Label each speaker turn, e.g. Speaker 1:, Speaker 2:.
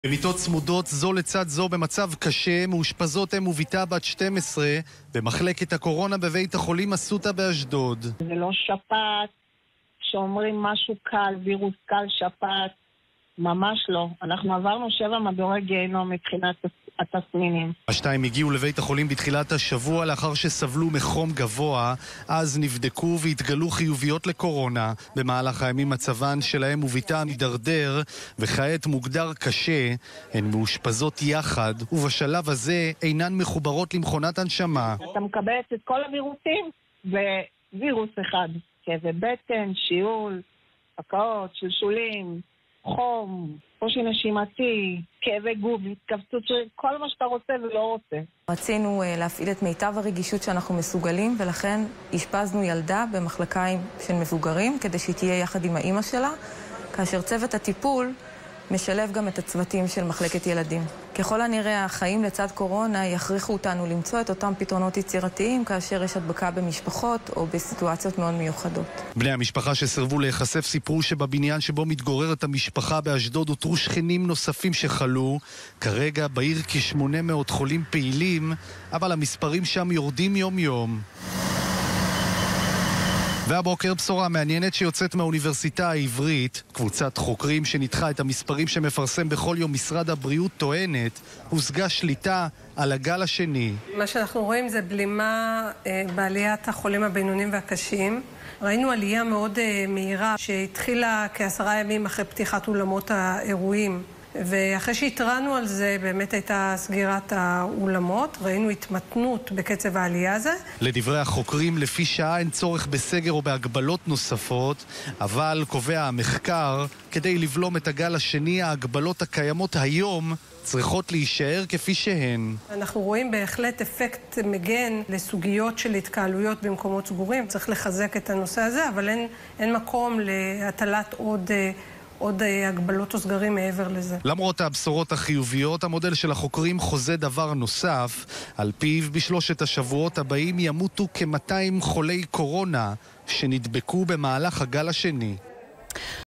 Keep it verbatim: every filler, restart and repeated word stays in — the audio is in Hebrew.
Speaker 1: במיטות צמודות זו לצד זו במצב קשה, מאושפזות אם וביתה בת שתים עשרה במחלקת הקורונה בבית החולים אסותא באשדוד.
Speaker 2: זה לא שפעת, שאומרים משהו קל, וירוס קל, שפעת, ממש לא. אנחנו עברנו שבע מדורי גיהנום מבחינת התסמינים.
Speaker 1: השתיים הגיעו לבית החולים בתחילת השבוע לאחר שסבלו מחום גבוה, אז נבדקו והתגלו חיוביות לקורונה. במהלך הימים מצבן שלהם וביתה מדרדר, וכעת מוגדר קשה. הן מאושפזות יחד, ובשלב הזה אינן מחוברות למכונת הנשמה.
Speaker 2: אתה מקבל את כל הווירוסים ווירוס אחד, כאבי בטן, שיעול, הקאות, שלשולים, חום, קושי נשימתי, כאבי גוף, התכווצות שרירים, כל מה שאתה רוצה ולא רוצה.
Speaker 3: רצינו להפעיל את מיטב הרגישות שאנחנו מסוגלים, ולכן השפזנו ילדה במחלקה של מבוגרים, כדי שהיא תהיה יחד עם האמא שלה, כאשר צוות הטיפול משלב גם את הצוותים של מחלקת ילדים. ככל הנראה, החיים לצד קורונה יכריחו אותנו למצוא את אותם פתרונות יצירתיים, כאשר יש הדבקה במשפחות או בסיטואציות מאוד מיוחדות.
Speaker 1: בני המשפחה שסרבו להיחשף סיפרו שבבניין שבו מתגוררת המשפחה באשדוד אותרו שכנים נוספים שחלו. כרגע בעיר כ-שמונה מאות חולים פעילים, אבל המספרים שם יורדים יום יום. והבוקר בשורה מעניינת שיוצאת מהאוניברסיטה העברית. קבוצת חוקרים שניתחה את המספרים שמפרסם בכל יום משרד הבריאות טוענת, הושגה שליטה על הגל השני.
Speaker 4: מה שאנחנו רואים זה בלימה אה, בעליית החולים הבינוניים והקשים. ראינו עלייה מאוד אה, מהירה שהתחילה כעשרה ימים אחרי פתיחת אולמות האירועים. ואחרי שהתרענו על זה, באמת הייתה סגירת האולמות, ראינו התמתנות בקצב העלייה הזה.
Speaker 1: לדברי החוקרים, לפי שעה אין צורך בסגר או בהגבלות נוספות, אבל קובע המחקר, כדי לבלום את הגל השני, ההגבלות הקיימות היום צריכות להישאר כפי שהן.
Speaker 4: אנחנו רואים בהחלט אפקט מגן לסוגיות של התקהלויות במקומות סגורים. צריך לחזק את הנושא הזה, אבל אין, אין מקום להטלת עוד... עוד הגבלות או סגרים מעבר לזה.
Speaker 1: למרות הבשורות החיוביות, המודל של החוקרים חוזה דבר נוסף, על פיו בשלושת השבועות הבאים ימותו כ-מאתיים חולי קורונה שנדבקו במהלך הגל השני.